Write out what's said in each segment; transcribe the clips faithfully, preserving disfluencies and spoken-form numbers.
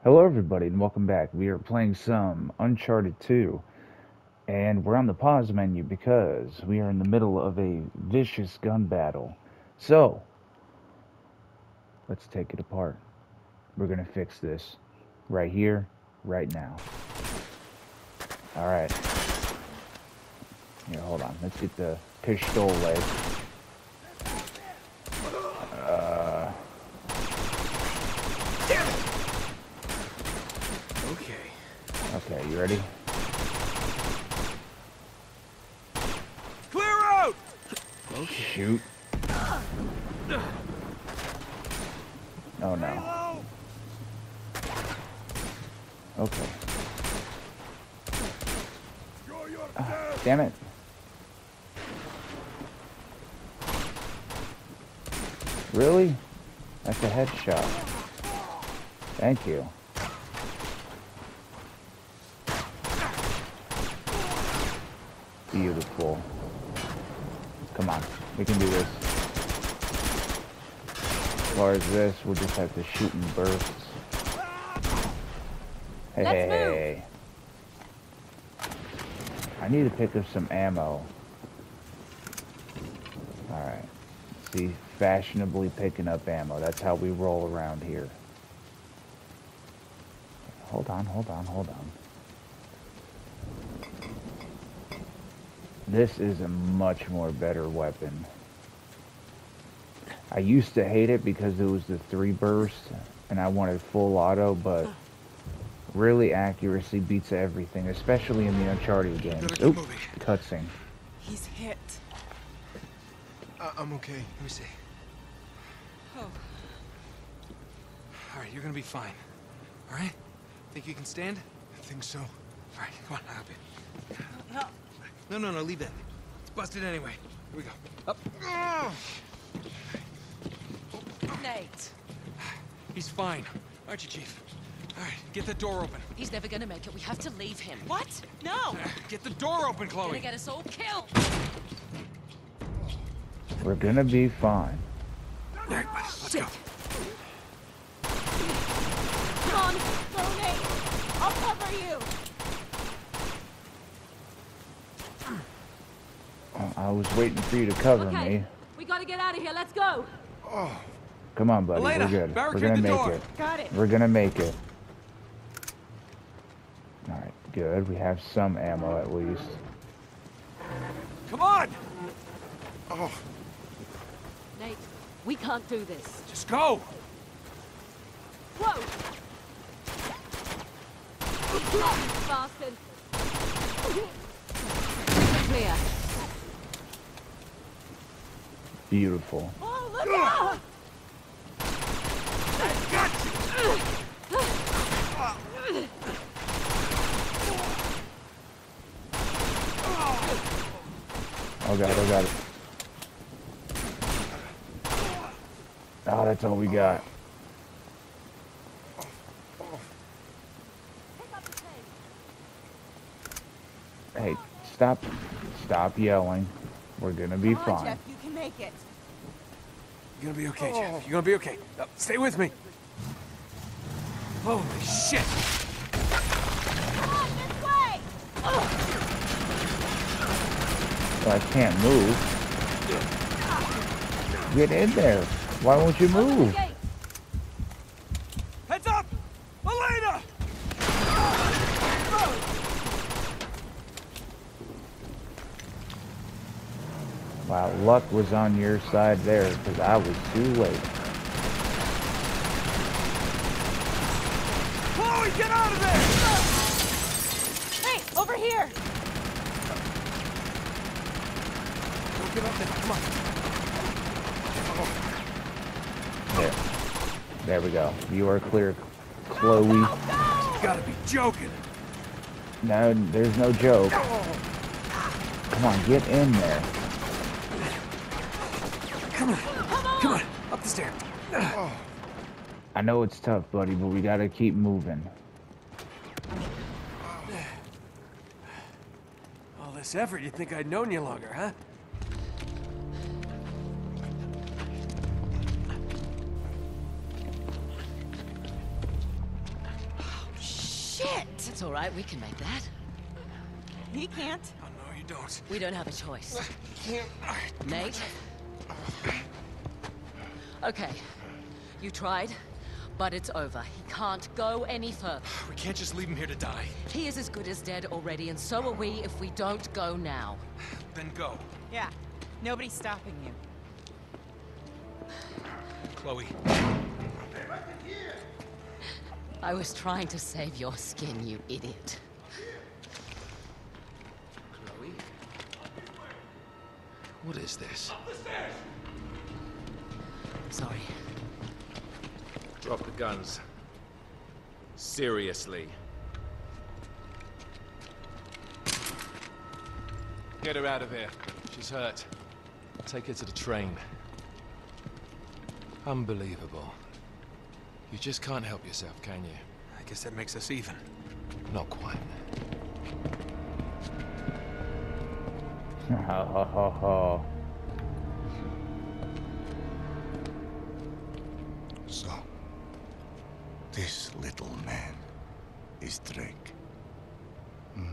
Hello, everybody, and welcome back. We are playing some Uncharted two, and we're on the pause menu because we are in the middle of a vicious gun battle. So, let's take it apart. We're gonna fix this right here, right now. Alright. Here, hold on. Let's get the pistol leg. Uh. Okay. Okay, you ready? Clear out! Okay. Shoot. Oh no. Okay. Ah, damn it. Really? That's a headshot. Thank you. Beautiful. Come on, we can do this. As far as this, we'll just have to shoot in bursts. Hey, Let's hey, move. hey. I need to pick up some ammo. Alright. See, fashionably picking up ammo. That's how we roll around here. Hold on, hold on, hold on. This is a much more better weapon. I used to hate it because it was the three burst and I wanted full auto, but really accuracy beats everything, especially in the Uncharted games. Oop, cutscene. He's hit. Uh, I'm okay. Let me see. Oh. All right, you're gonna be fine. All right? Think you can stand? I think so. All right, come on, hop in. Help. No, no, no, leave that. It's busted anyway. Here we go. Up. Nate. He's fine. Aren't you, Chief? All right, get the door open. He's never gonna make it. We have to leave him. What? No! Get the door open, Gonna Chloe. get us all killed! We're gonna be fine. All right, buddy, let's Shit. go. Come on! Go, Nate! I'll cover you! Oh, I was waiting for you to cover Okay, me. we gotta get out of here. Let's go! Oh, Come on, buddy. Elena, We're good. We're barricade gonna the make door. it. Got it. We're gonna make it. Alright, good. We have some ammo at least. come on! Oh, Nate, we can't do this. just go. Whoa! Bastard! Clear. Beautiful. Oh, look out! Oh god, oh god. Oh, that's all we got. Hey, stop. Stop yelling. We're gonna be Come on, fine. Jeff, you can make it. You're gonna be okay, Jeff. You're gonna be okay. Uh, stay with me. Holy shit! Come on, this way! Well, I can't move. Get in there. Why won't you move? Gate. Heads up! Elena! Wow, luck was on your side there because I was too late. Chloe, get out of there! Hey, over here! Don't give up then. Come on. There. There we go. You are clear, Chloe. You gotta be joking. No, there's no joke. Come on, get in there. Come on. Come on. Up the stairs. I know it's tough, buddy, but we gotta keep moving. All this effort, you'd think I'd known you longer, huh? all right. We can make that. He can't. Oh, no, you don't. We don't have a choice. I can't. Nate? Okay. You tried, but it's over. He can't go any further. We can't just leave him here to die. He is as good as dead already, and so are we if we don't go now. Then go. Yeah. Nobody's stopping you. Chloe. I was trying to save your skin, you idiot. Chloe? What is this? Sorry. Drop the guns. Seriously. Get her out of here. She's hurt. Take her to the train. Unbelievable. You just can't help yourself, can you? I guess that makes us even. Not quite. Ha ha ha ha. So, this little man is Drake. Hmm.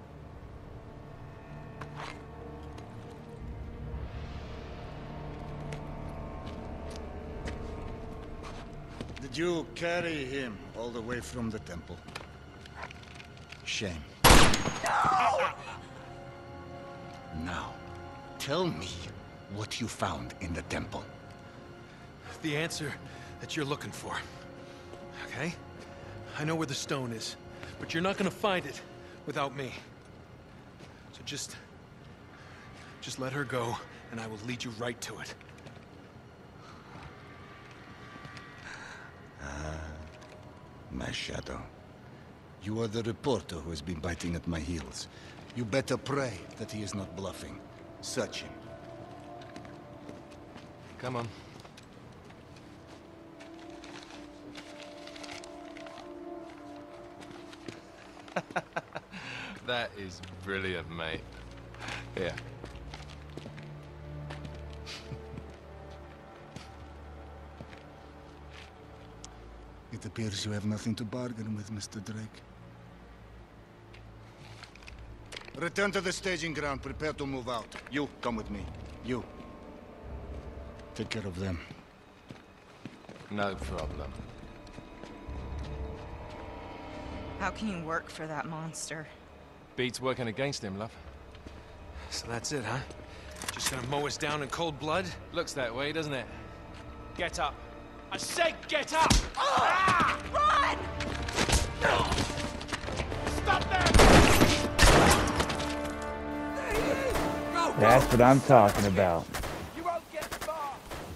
Did you carry him all the way from the temple? Shame. No! Now, tell me what you found in the temple. The answer that you're looking for. Okay? I know where the stone is, but you're not gonna find it without me. So just... just let her go, and I will lead you right to it. My shadow. You are the reporter who has been biting at my heels. You better pray that he is not bluffing. Search him. Come on. That is brilliant, mate. Here. It appears you have nothing to bargain with, Mister Drake. Return to the staging ground. Prepare to move out. You, come with me. You. Take care of them. No problem. How can you work for that monster? Beats working against him, love. So that's it, huh? Just gonna mow us down in cold blood? Looks that way, doesn't it? Get up. I said get up! Ah! Run! Stop there! Go, go! That's what I'm talking about. You won't get far!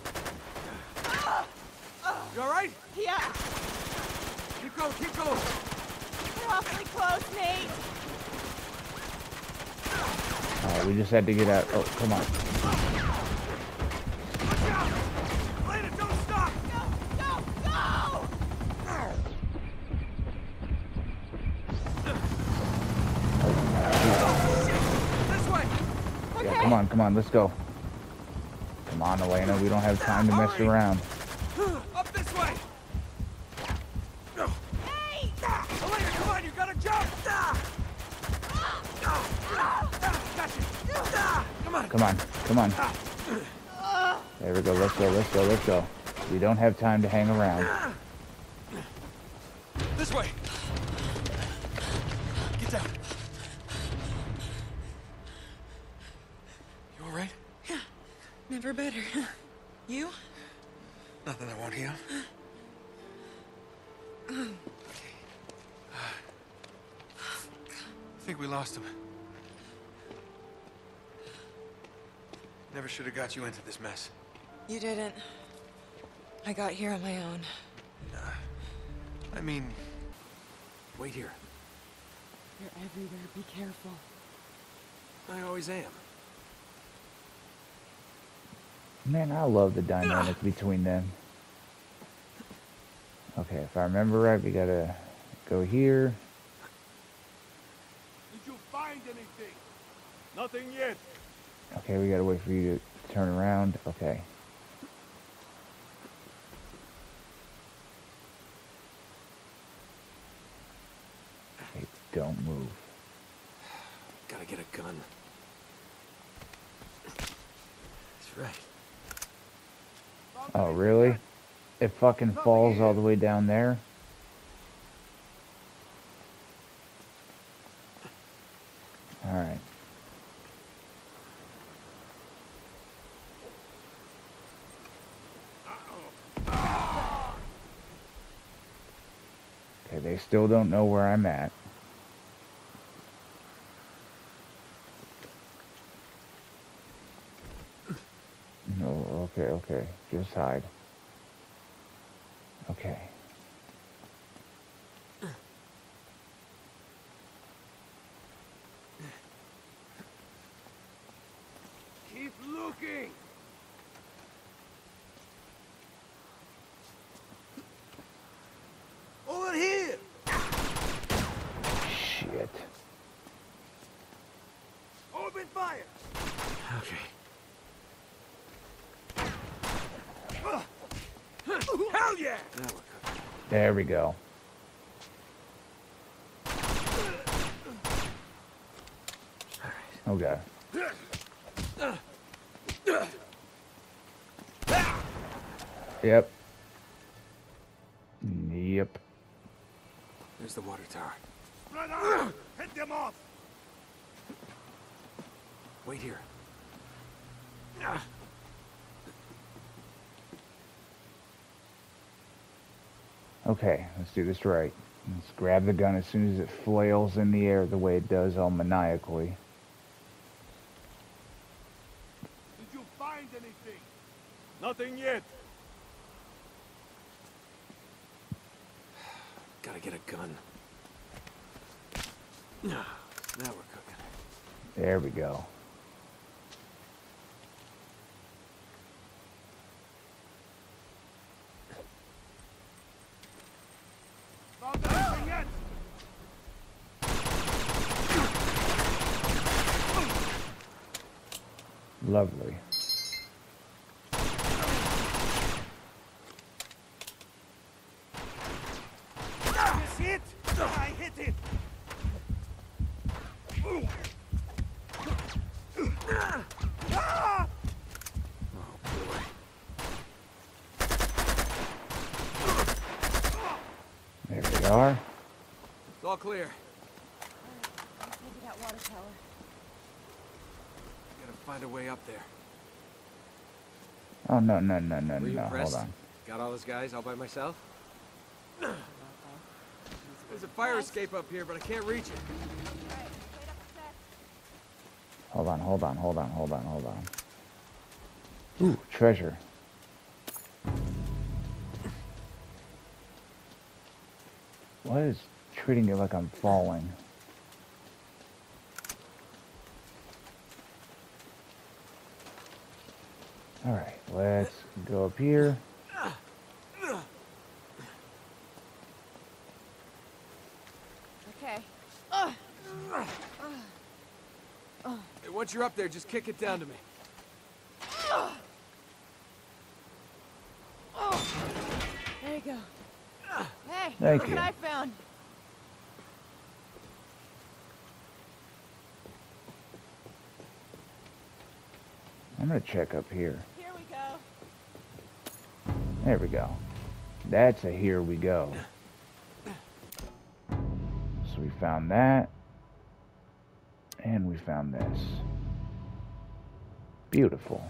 You alright? Yeah. Keep going, keep going! We're awfully close, Nate. Alright, we just had to get out. Oh, come on. Watch out! Elena, don't stop! Go, go, go! This way! Yeah, come on, come on, let's go. Come on, Elena, we don't have time to mess Hurry. around. Up this way! Hey! Elena, come on, you gotta jump! Gotcha! Come on! Come on, come on. There we go, let's go, let's go, let's go. We don't have time to hang around. This way! Get down! You alright? Never better. You? Nothing that won't heal. Okay. I think we lost him. Never should have got you into this mess. You didn't. I got here on my own. I mean, wait here. You're everywhere. Be careful. I always am. Man, I love the dynamic between them. Okay, if I remember right, we gotta go here. Did you find anything? Nothing yet. Okay, we gotta wait for you to turn around. Okay. Okay, Don't move. Gotta get a gun. That's right. Oh, really? It fucking falls all the way down there? Alright. Okay, they still don't know where I'm at. No, okay, okay. Just hide. Okay. Keep looking. Over here. Shit. Open fire. Okay. Hell yeah! Now we're cooking. There we go. Okay. Yep. Yep. There's the water tower. Spread out! Hit them off! Wait here. Okay, let's do this right. Let's grab the gun as soon as it flails in the air the way it does all maniacally. Did you find anything? Nothing yet. Gotta get a gun. Now we're cooking. There we go. Found anything yet? Lovely. This hit! I hit it! Ah! There we are. It's all clear. Maybe that water tower. Gotta find a way up there. Oh, no, no, no, no, Were you no. Hold impressed? on. Got all those guys all by myself? There's a fire escape up here, but I can't reach it. Alright, straight up a set. Hold on, hold on, hold on, hold on, hold on. Ooh, treasure. What is treating it like I'm falling? Alright, let's go up here. Okay. Ugh. Hey, once you're up there, just kick it down to me. There you go. Hey, Thank look you. what I found. I'm gonna check up here. Here we go. There we go. That's a here we go. So we found that. And we found this. Beautiful.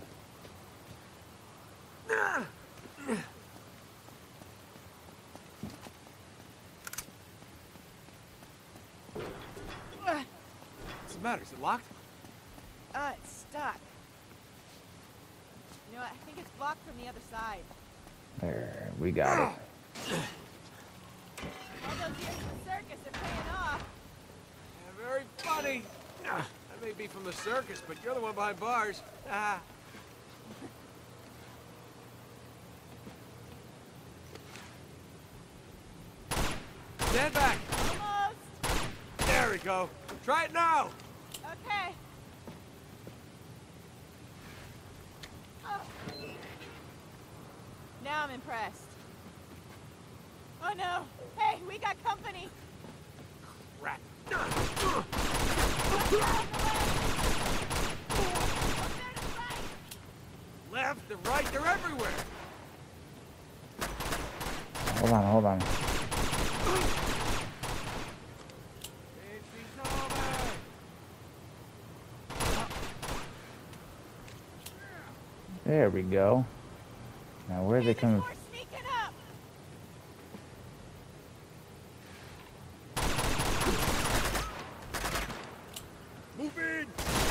What's the matter? Is it locked? Uh, it's stuck. You know what? I think it's blocked from the other side. There, we got it. All those years in the circus are paying off. Yeah, very funny. I may be from the circus, but you're the one behind bars. Ah. Stand back. Almost. There we go. Try it now. Okay. Oh. Now I'm impressed. Oh no. Hey, we got company. Rat. Oh hold on. There we go. Now where are they coming from? Sneaking up. Move in!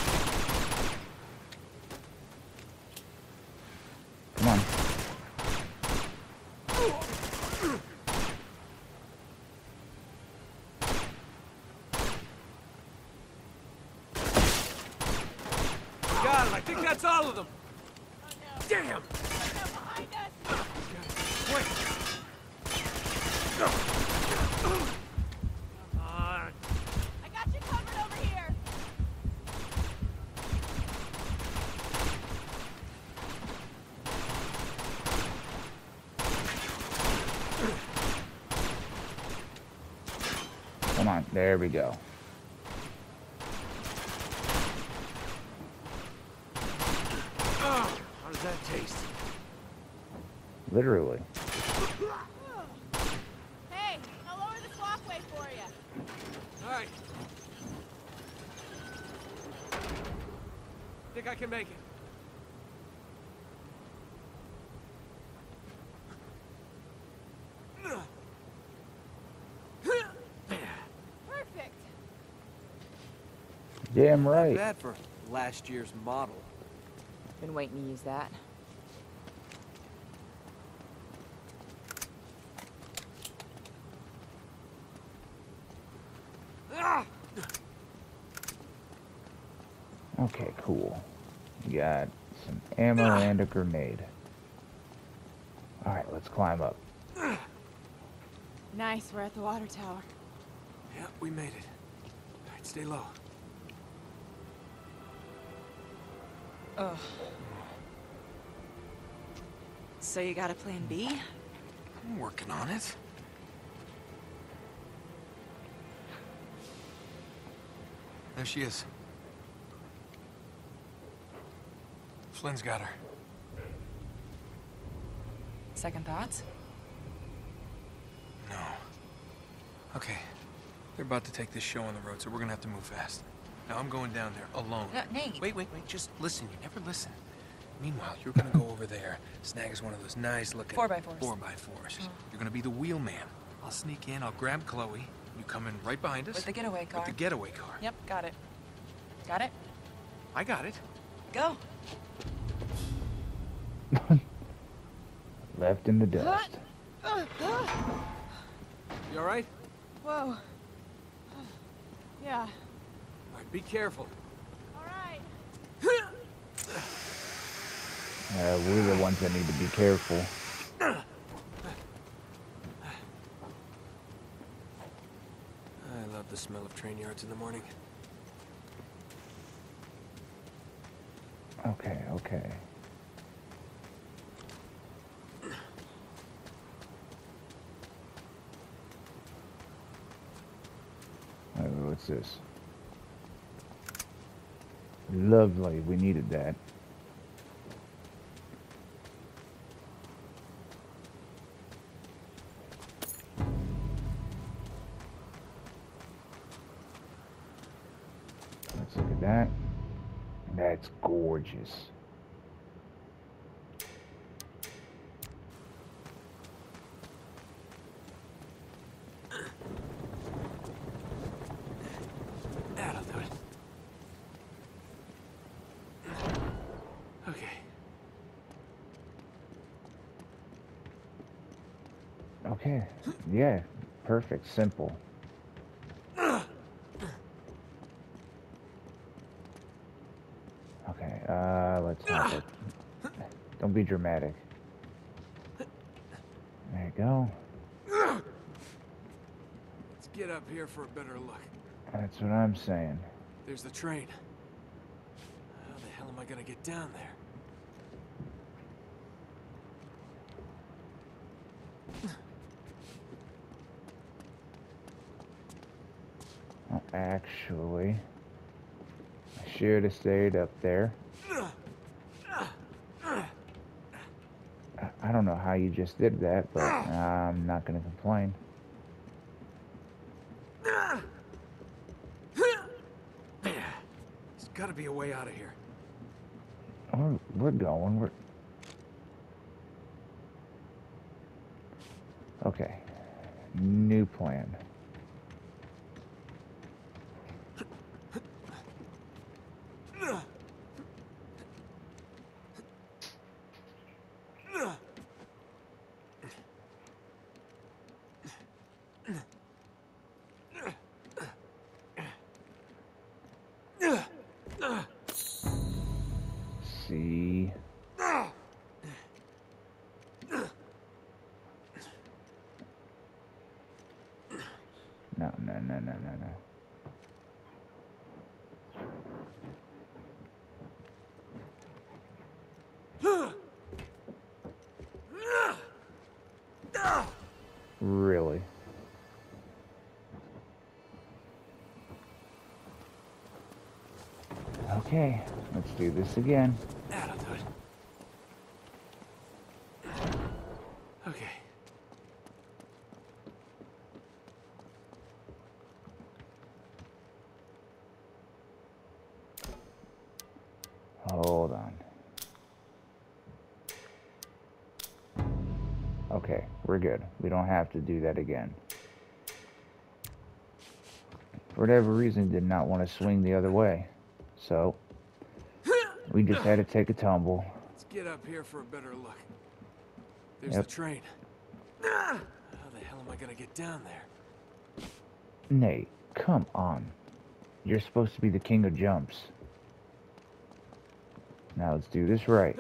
Come on. Got it, I think that's all of them! Damn! They're behind us. Wait! Come on! I got you covered over here. Come on. There we go. Oh, how does that taste? Literally. Hey, I'll lower this walkway for you. Alright. Think I can make it. Perfect. Damn right. Bad for last year's model. Been waiting to use that. Ah! Okay, cool. We got some ammo and a grenade. Alright, let's climb up. Nice, we're at the water tower. Yeah, we made it. Alright, stay low. Ugh. So you got a plan B? I'm working on it. There she is. Flynn's got her. Second thoughts? No. Okay. They're about to take this show on the road, so we're gonna have to move fast. Now I'm going down there alone. No, Nate. Wait, wait, wait. Just listen. You never listen. Meanwhile, you're gonna go over there, snag us one of those nice-looking Four by fours. Four by fours. Oh. You're gonna be the wheelman. I'll sneak in. I'll grab Chloe. You come in right behind us. With the getaway car. With the getaway car. Yep, got it. Got it? I got it. Go. Left in the dust. You alright? Whoa. Yeah. Alright, be careful. All right. Uh, we're the ones that need to be careful. I love the smell of train yards in the morning. Okay, okay. Oh, what's this? Lovely, we needed that. Let's look at that. That's gorgeous. That'll do it. Okay. Okay. Yeah. Perfect. Simple. Okay. Uh, let's have it. Don't be dramatic. There you go. Let's get up here for a better look. That's what I'm saying. There's the train. How the hell am I gonna get down there? Oh, actually, I should have stayed up there. I, I I don't know how you just did that, but I'm not going to complain. There's gotta be a way out of here. We're, we're going. We're... Okay. New plan. See. No, no, no, no, no, no. Really? Okay, let's do this again. That'll do it. Okay. Hold on. Okay, we're good. We don't have to do that again. For whatever reason, did not want to swing the other way. So, we just had to take a tumble. Let's get up here for a better look. There's Yep. the train. How the hell am I gonna get down there? Nate, come on. You're supposed to be the king of jumps. Now let's do this right.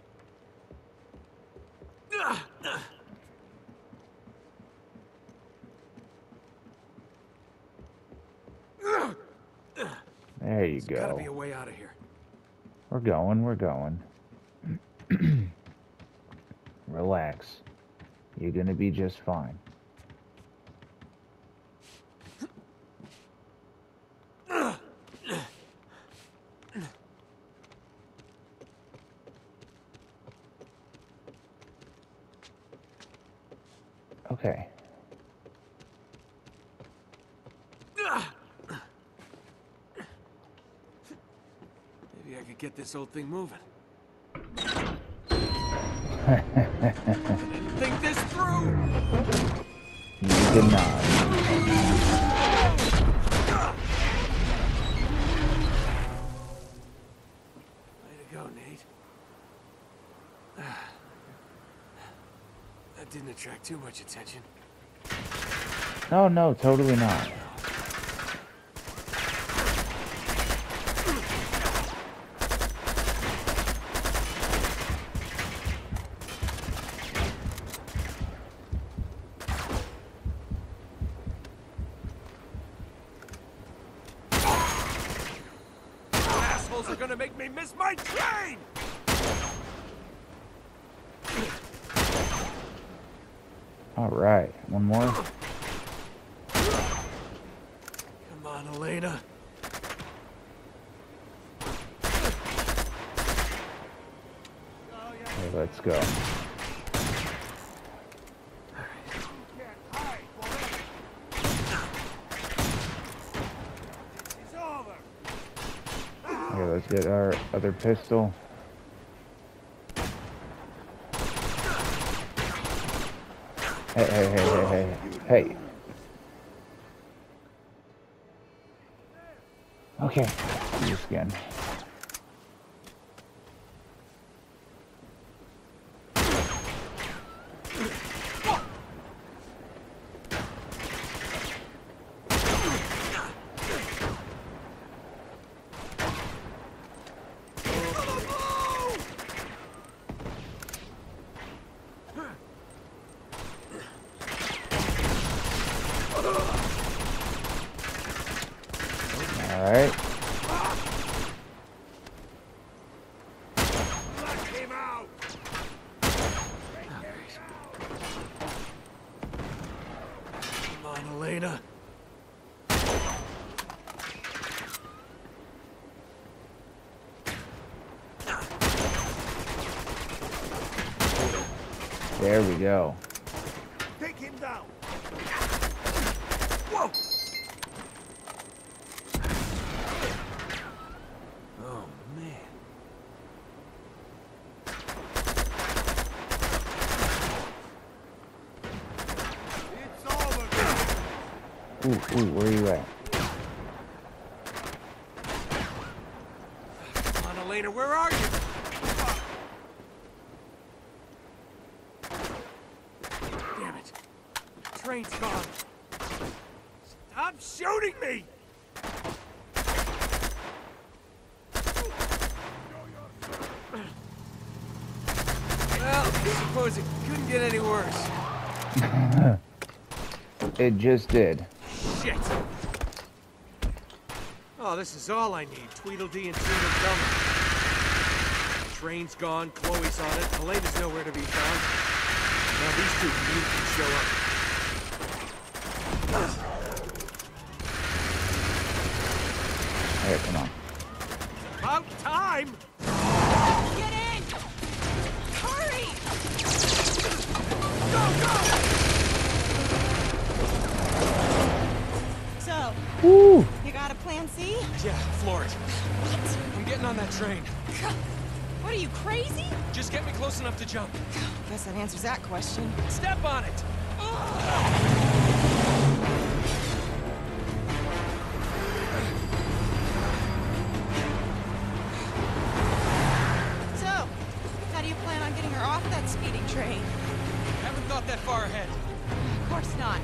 There you There's gotta be go. a way out of here. We're going, we're going. Relax. You're gonna be just fine. Okay. Maybe I could get this old thing moving. Think this through! You did not. Way to go, Nate. That didn't attract too much attention. No, no, totally not. Assholes are gonna make me miss my train! All right, one more. Come on, Elena. Okay, let's go. Okay, let's get our other pistol. Hey, hey, hey, hey, hey, hey. Okay, do this again. All right. Come on, Elena. There we go. Take him down. Whoa! Oh man. It's over. Ooh, ooh, where you at? Come on, Elena, where are you? Damn it. Train's gone. Stop shooting me! Well, I suppose it couldn't get any worse. It just did. Shit! Oh, this is all I need. Tweedledee and Tweedledum. Train's gone, Chloe's on it, Elena's nowhere to be found. Now these two need to show up. Here, come on. About time! Get in! Hurry! Go, go! So, Woo! you got a plan C? Yeah, floor it. I'm getting on that train. What are you, crazy? Just get me close enough to jump. Guess that answers that question. Step on it! So, how do you plan on getting her off that speeding train? Haven't thought that far ahead. Of course not.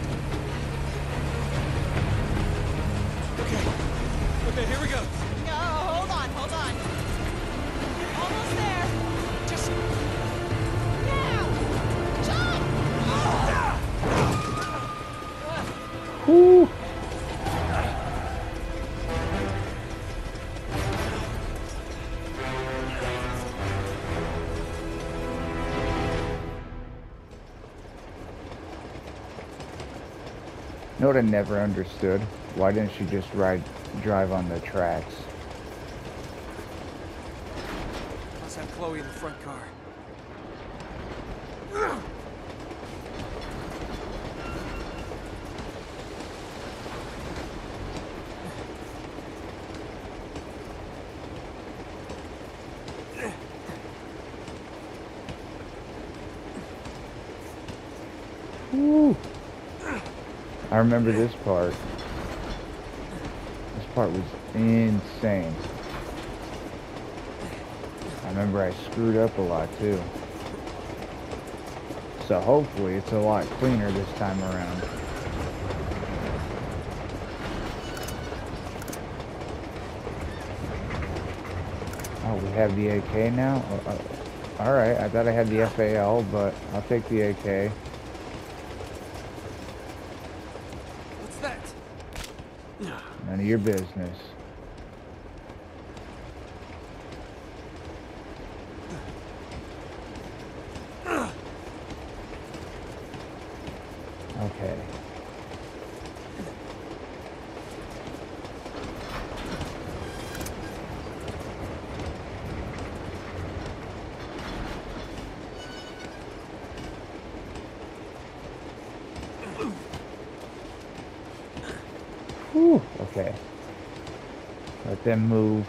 Okay. Okay, here we go. No, hold on, hold on. Almost there. Just... Now! Jump! Woo! You know what I never understood? Why didn't she just ride, drive on the tracks? Let's have Chloe in the front car. Woo! I remember this part. This part was insane. I remember I screwed up a lot too. So hopefully it's a lot cleaner this time around. Oh, we have the A K now? Uh, uh, Alright, I thought I had the F A L, but I'll take the A K. What's that? None of your business. Okay. Whew, okay. Let them move.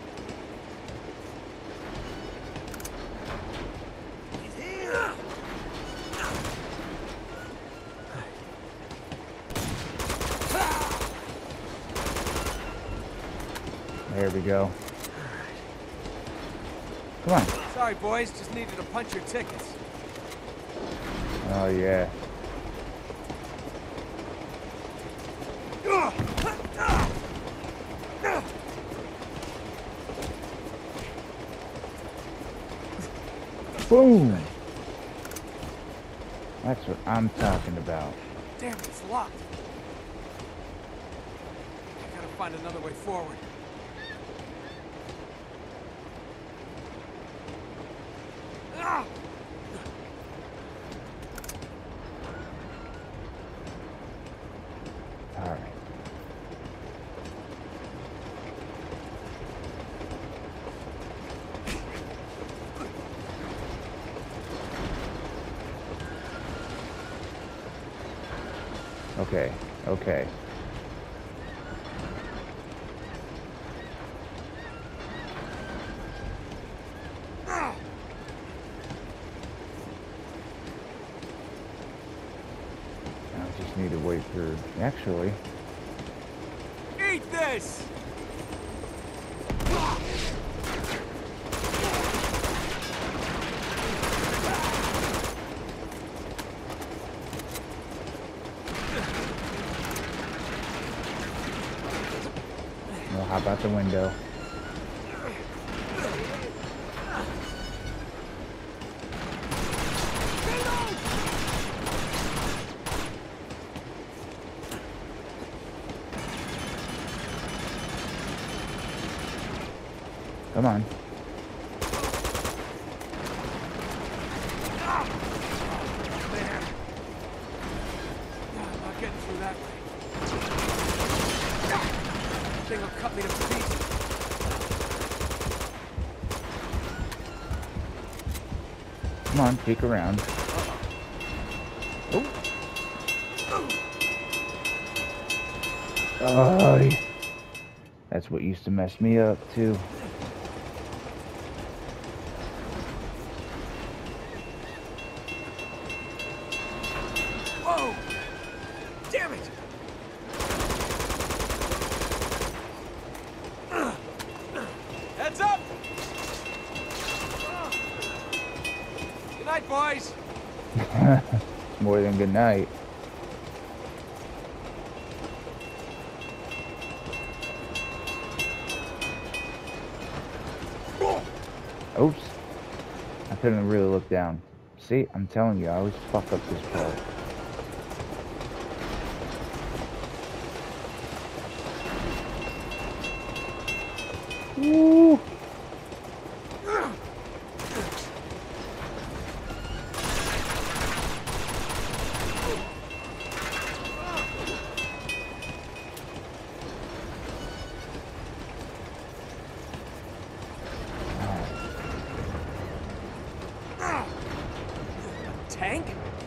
There we go. Come on. Sorry, boys. Just needed to punch your tickets. Oh, yeah. Boom! That's what I'm talking about. Damn it, it's locked. I gotta find another way forward. Ah! All right. Okay, okay. I just need to wait for... Actually... Eat this! Well, how about the window? Come on. Man. I'm not getting through that way. That thing will cut me to pieces. Come on, peek around. Oh. Oh. That's what used to mess me up, too. Whoa! Damn it! Heads up! Good night, boys. More than good night. Oops. I couldn't really look down. See, I'm telling you, I always fuck up this part. Woo! Tank?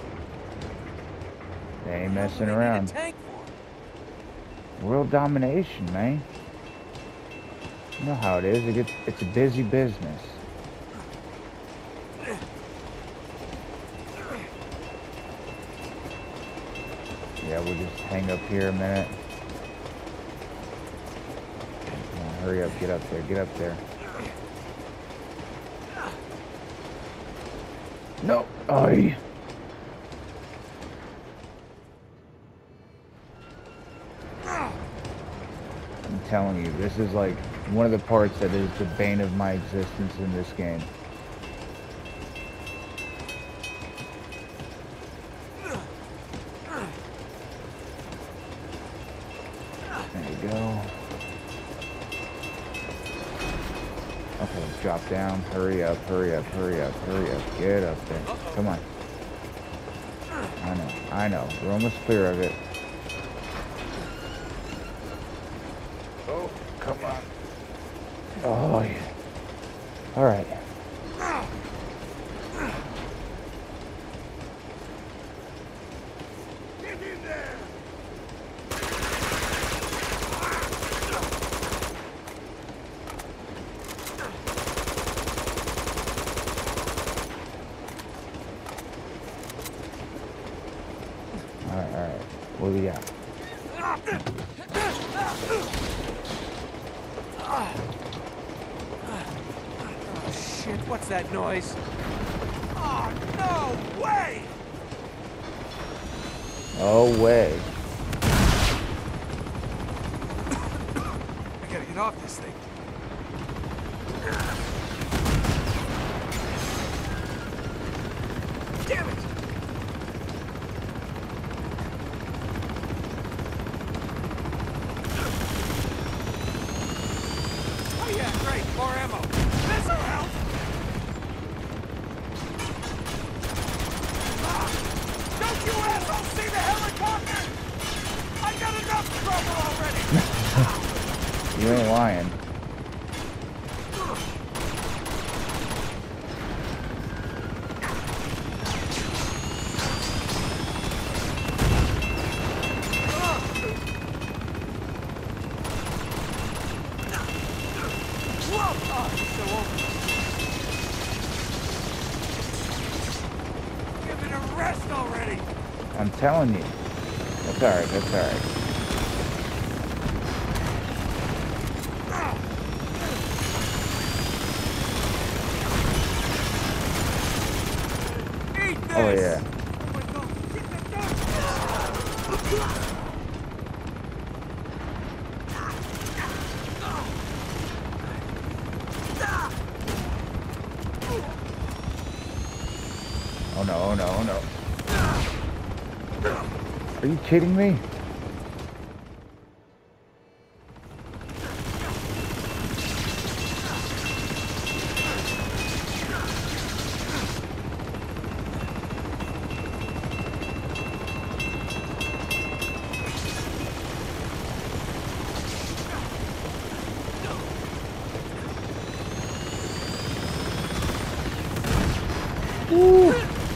They ain't What do messing they need around. a tank for? World domination, man. You know how it is. It gets, it's a busy business. Yeah, we'll just hang up here a minute. Come on, hurry up, get up there, get up there. No, I. I'm telling you, this is like one of the parts that is the bane of my existence in this game. There you go. Okay, let's drop down. Hurry up, hurry up, hurry up, hurry up. Get up there. Come on. I know, I know. We're almost clear of it. Oh, come on. Oh, yeah. All right. Get in there! All right, all right. What do we got? Oh shit, what's that noise? Oh, no way! Oh, way. I gotta get off this thing. Damn it! Oh yeah, great, more ammo. This'll help! Ah, don't you assholes see the helicopter? I got enough trouble already! You ain't lying. telling you. That's alright, that's alright. Oh yeah. Oh no, oh no, oh no. Are you kidding me? Woo.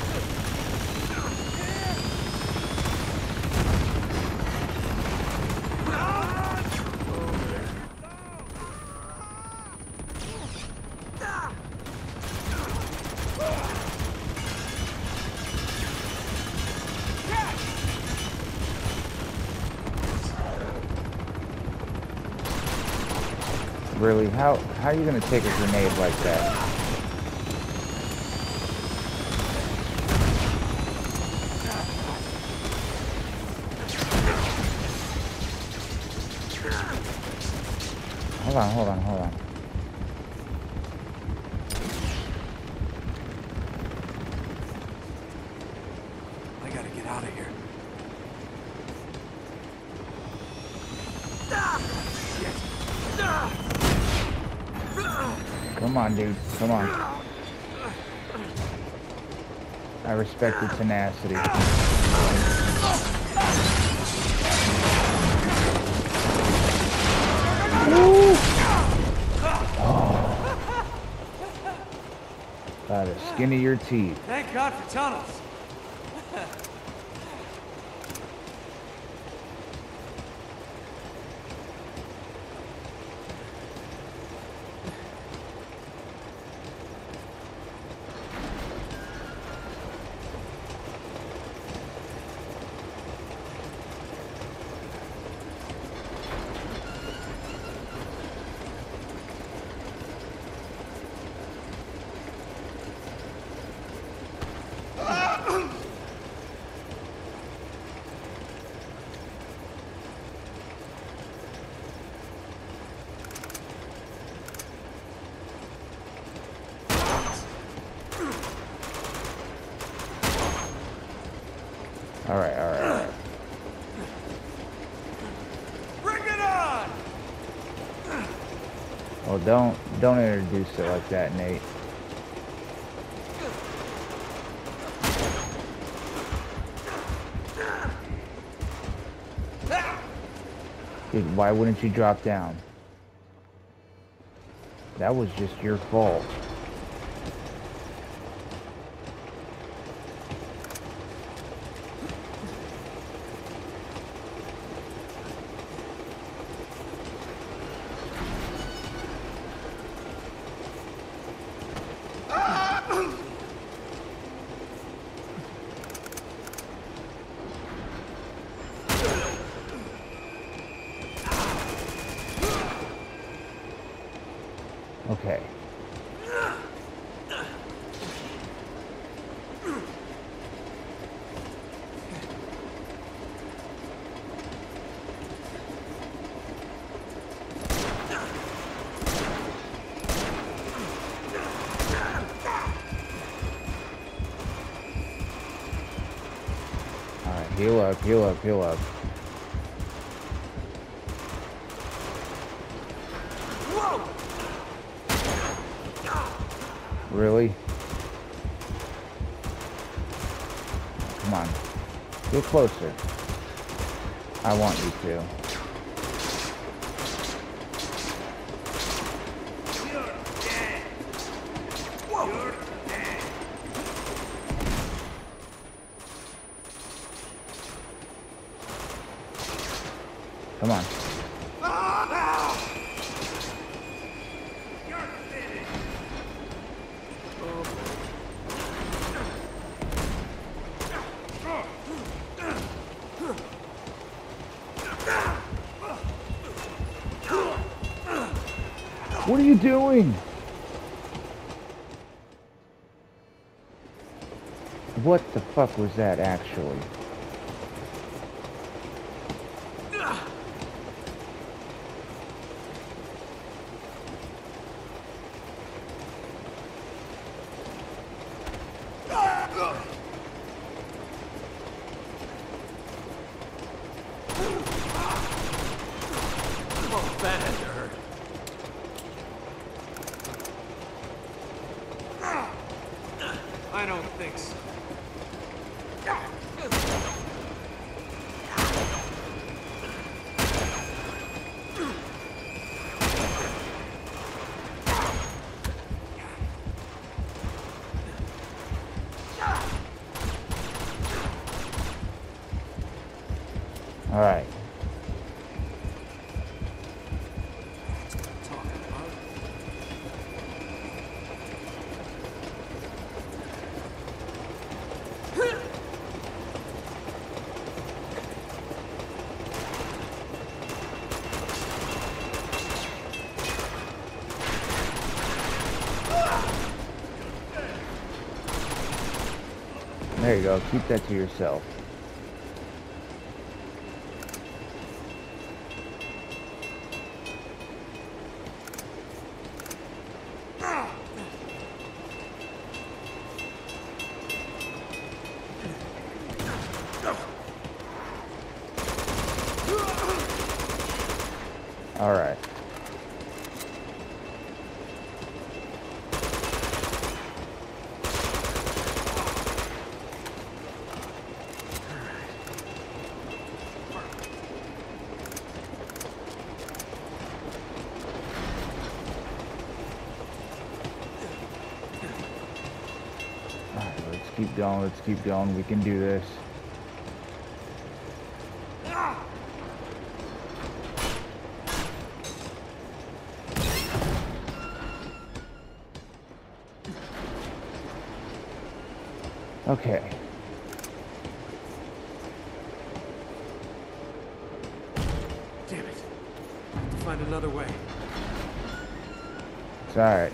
Really? How how are you gonna take a grenade like that? Hold on, hold on, hold on. I gotta get out of here. Come on, dude. Come on. I respect your tenacity. Woo! Oh. By the skin of your teeth. Thank God for tunnels. All right, all right, all right. Bring it on! Well, don't don't introduce it like that, Nate. Dude, why wouldn't you drop down? That was just your fault. Okay. Alright, heal up, heal up, heal up. Really? Come on. Get closer. I want you to. Come on. What are you doing? What the fuck was that, actually? That had to hurt. I don't think so. All right. There you go. Keep that to yourself. All right. Keep going, let's keep going, we can do this. Okay. Damn it. I have to find another way. It's alright.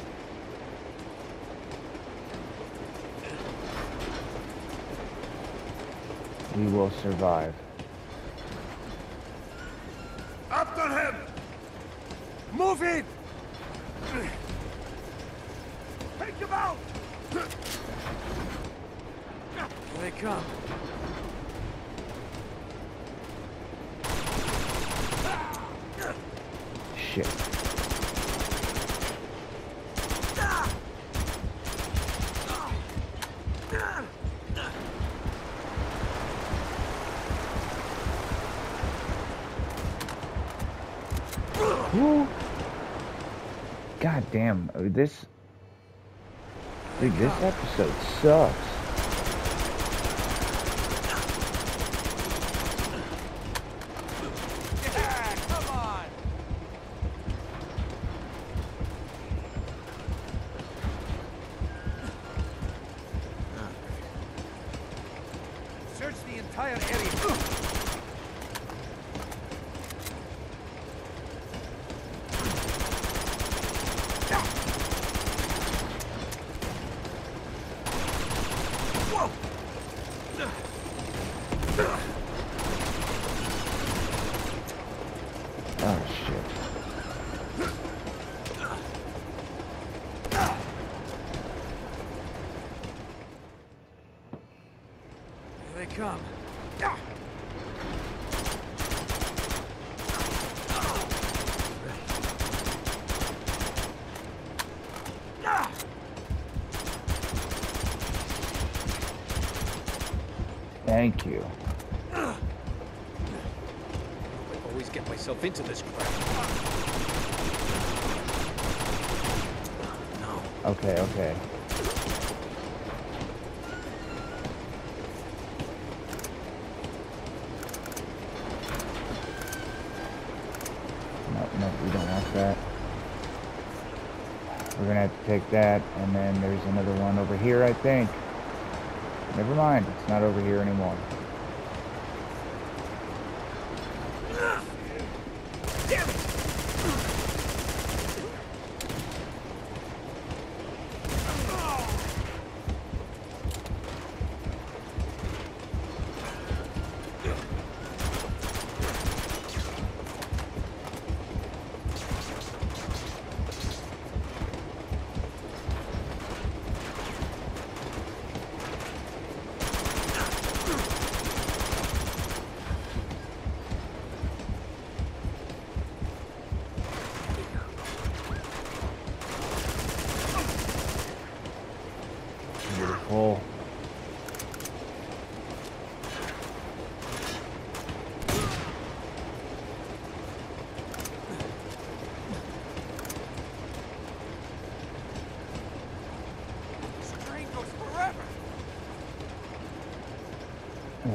We will survive. After him! Move in! Take him out! Here they come. Shit. Woo. God damn, this, dude, this episode sucks. Yeah, come on! Search the entire area. Oh shit. Here they come. Thank you. I always get myself into this crap. No. Okay, okay. No, no, we don't want that. We're gonna have to take that, and then there's another one over here, I think. Never mind, it's not over here anymore. Damn it!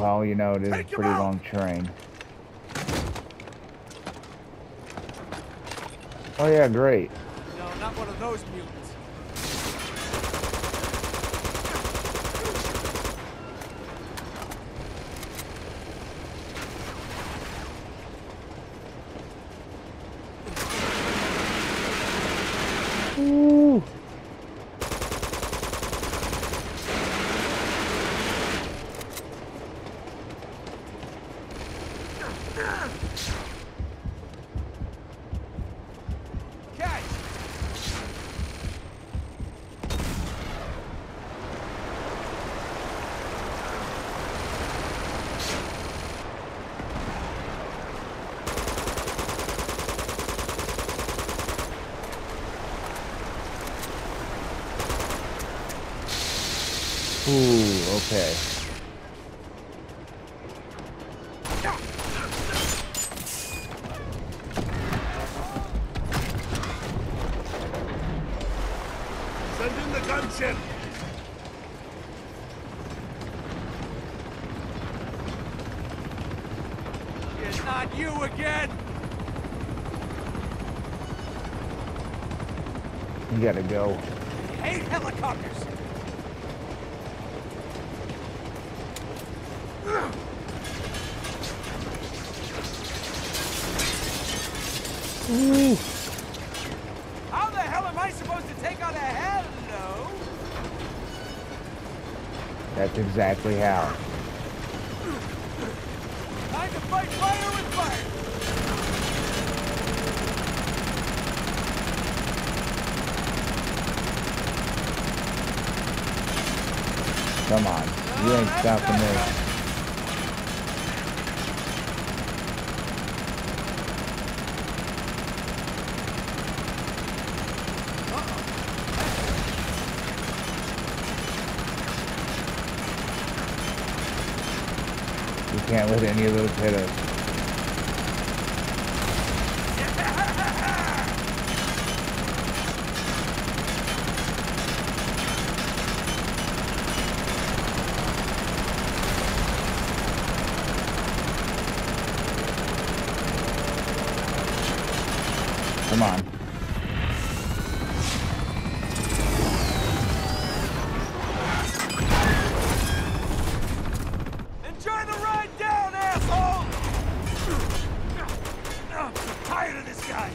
Well, you know, it is a Take him pretty out. long train. Oh yeah, great. No, not one of those mutants. Woo. Catch! Ooh, okay. Send in the gunship! It's not you again! You gotta go. I hate helicopters! Ooh. How the hell am I supposed to take on a hello? That's exactly how. Time to fight fire with fire! Come on. You ain't stopping this. You can't let any of those hit us. Come on. Enjoy the ride down, asshole! I'm so tired of this guy!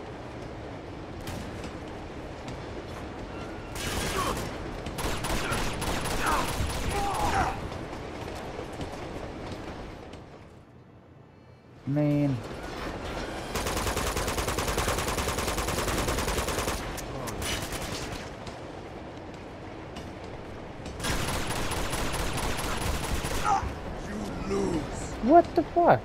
Man. You lose! What the fuck?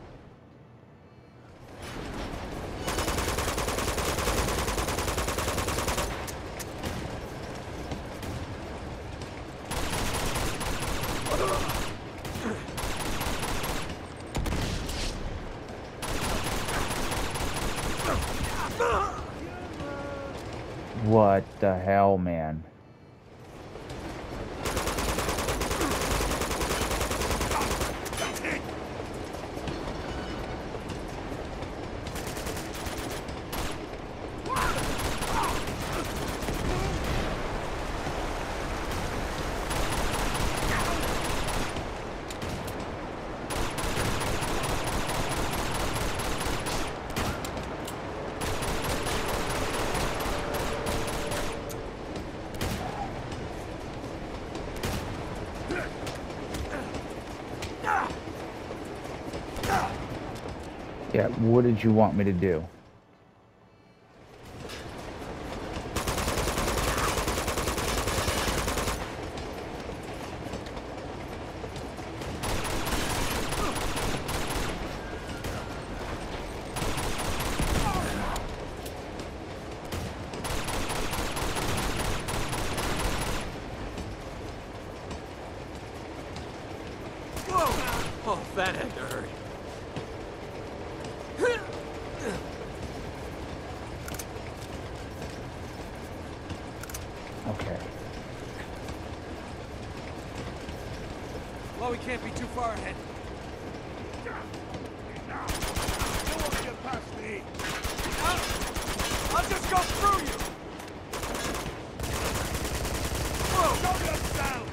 What the hell, man? Yeah, what did you want me to do? Whoa! Oh, that had to hurt. Well, we can't be too far ahead. No one get past me. I'll, I'll just go through you. Whoa, go to the sound.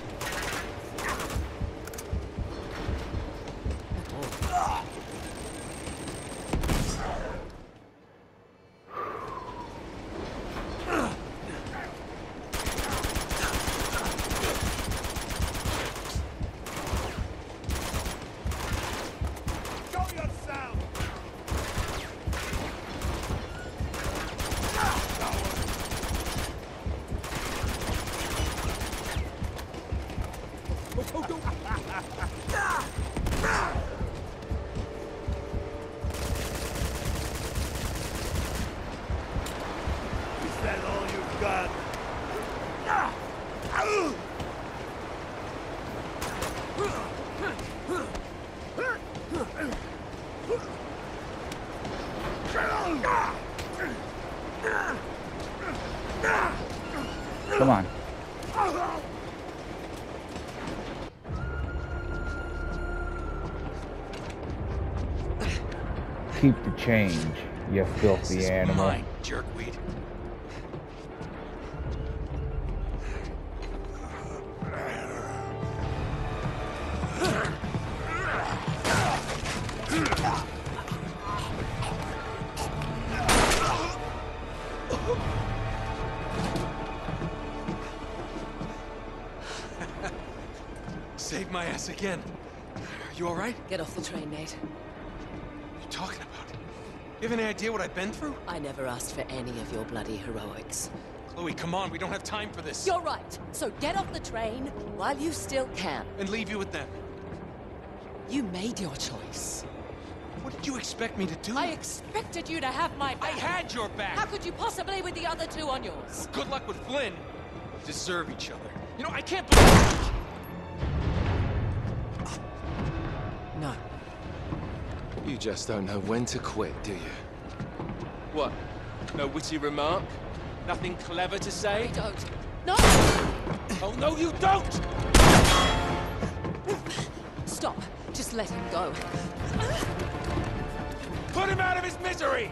Come on. Keep the change, you filthy This is animal. mine, jerkweed. Saved my ass again. Are you all right? Get off the train, Nate. What are you talking about? You have any idea what I've been through? I never asked for any of your bloody heroics. Chloe, come on, we don't have time for this. You're right. So get off the train while you still can. And leave you with them. You made your choice. What did you expect me to do? I expected you to have my I back. had your back. How could you possibly with the other two on yours? Good luck with Flynn. We deserve each other. You know, I can't believe... No. You just don't know when to quit, do you? What? No witty remark? Nothing clever to say? I don't. No! Oh, no, you don't! Stop. Just let him go. Put him out of his misery!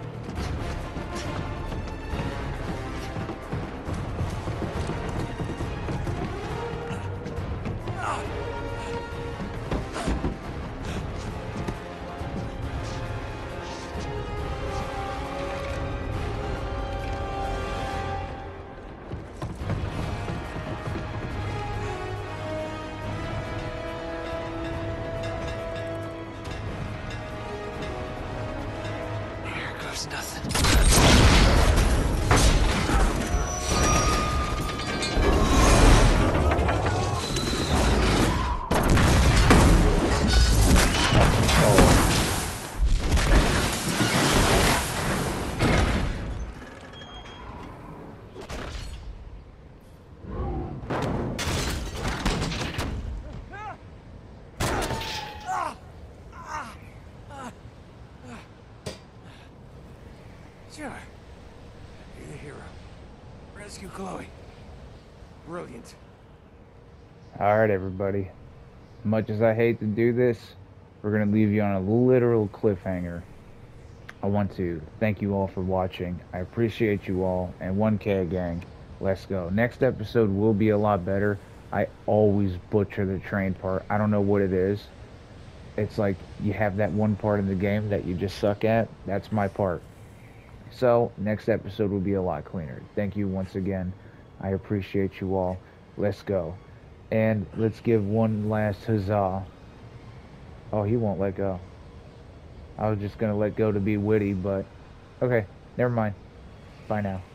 Sure. You're the hero. Rescue Chloe. Brilliant. Alright, everybody. Much as I hate to do this, we're going to leave you on a literal cliffhanger. I want to thank you all for watching. I appreciate you all. And one K gang, let's go. Next episode will be a lot better. I always butcher the train part. I don't know what it is. It's like you have that one part in the game that you just suck at. That's my part. So, next episode will be a lot cleaner. Thank you once again. I appreciate you all. Let's go. And let's give one last huzzah. Oh, he won't let go. I was just going to let go to be witty, but... Okay, never mind. Bye now.